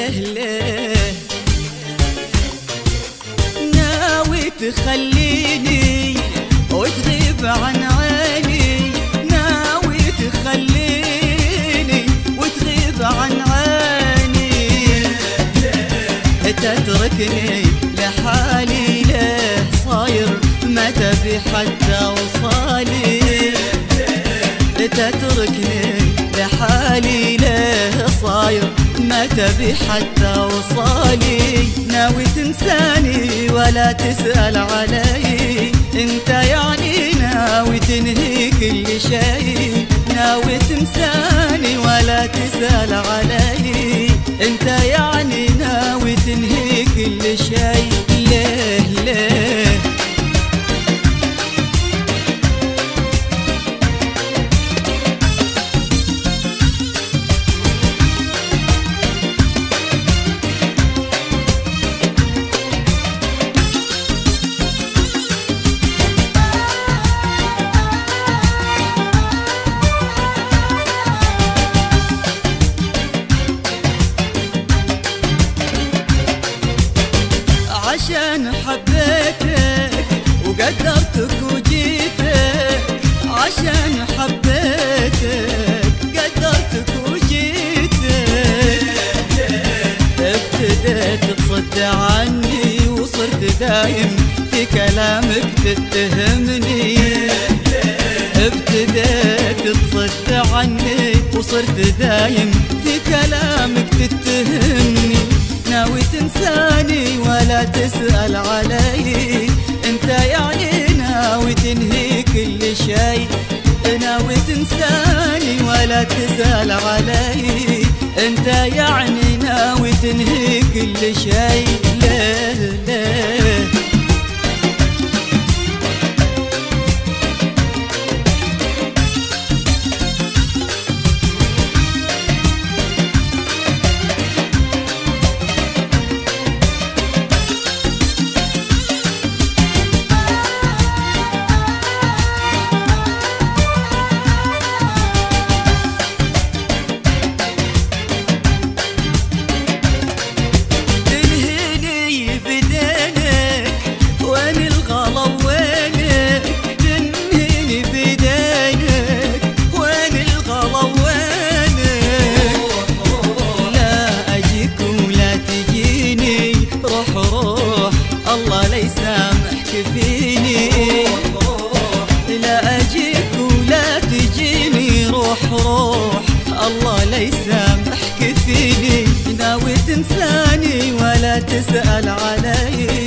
ليه ناوي تخليني وتغيب عن عيني، ناوي تخليني وتغيب عن عيني، تتركني لحالي ليه صاير ما تبي حتى وصالي، تتركني لحالي ليه صاير ما تبي حتى وصالي، ناوي تنساني ولا تسأل علي، انت يعني ناوي تنهي كل شيء، ناوي تنساني ولا تسأل علي، انت يعني ناوي تنهي كل شيء. ليه ليه عشان حبيتك وقدرتك وجيتك، عشان حبيتك قدرتك وجيتك، ابتديت تصد عني وصرت دايم في كلامك تتهمني، ابتديت تصد عني وصرت دايم في كلامك تتهمني، ناوي تنساني ولا تسأل علي، انت يعني ناوي تنهي كل شيء، ناوي تنساني ولا تسأل علي، انت يعني ناوي تنهي كل شيء. ليه ليه فيني، لا أجيك ولا تجيني، روح روح الله لا يسامحك فيني، ناوي تنساني ولا تسأل علي،